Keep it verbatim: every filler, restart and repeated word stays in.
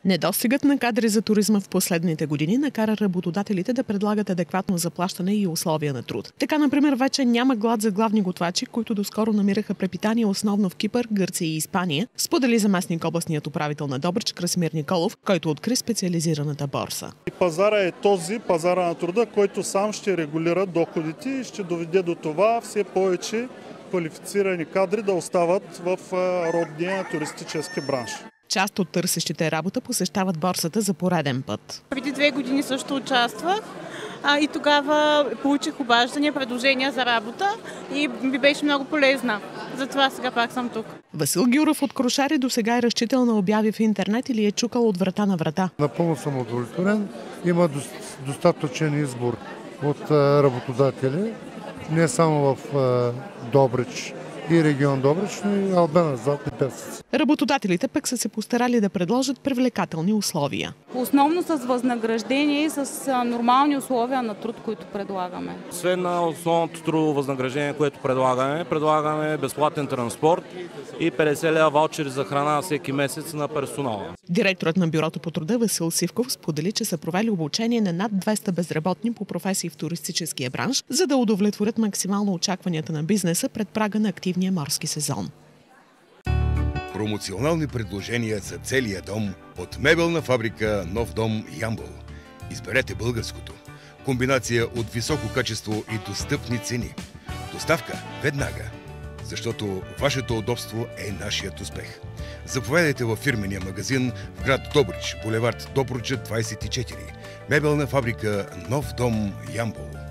Недостигът на кадри за туризма в последните години накара работодателите да предлагат адекватно заплащане и условия на труд. Така, например, вече няма глад за главни готвачи, които доскоро намираха препитание основно в Кипър, Гърция и Испания, сподели заместник областният управител на Добрич Красимир Николов, който откри специализираната борса. Пазара е този, пазара на труда, който сам ще регулира доходите и ще доведе до това все повече квалифицирани кадри да остават в родния туристически бранш. Част от търсещите работа посещават борсата за пореден път. Преди две години също участвах а, и тогава получих обаждания, предложения за работа и ми беше много полезна. Затова сега пак съм тук. Васил Гюров от Крушари досега е разчитал на обяви в интернет или е чукал от врата на врата. Напълно съм удовлетворен. Има достатъчен избор от работодатели, не само в Добрич и регион Добрич, но и Албена, Златни пясъци. Работодателите пък са се постарали да предложат привлекателни условия. Основно с възнаграждение и с нормални условия на труд, които предлагаме. Освен на основното трудово възнаграждение, което предлагаме, предлагаме безплатен транспорт и петдесет лева ваучери за храна всеки месец на персонала. Директорът на Бюрото по труда Васил Сивков сподели, че са провели обучение на над двеста безработни по професии в туристическия бранш, за да удовлетворят максимално очакванията на бизнеса пред прага на активния морски сезон. Промоционални предложения за целия дом от мебелна фабрика Нов дом Ямбол. Изберете българското. Комбинация от високо качество и достъпни цени. Доставка веднага, защото вашето удобство е нашият успех. Заповядайте във фирмения магазин в град Добрич, булевард Добруджа двадесет и четири. Мебелна фабрика Нов дом Ямбол.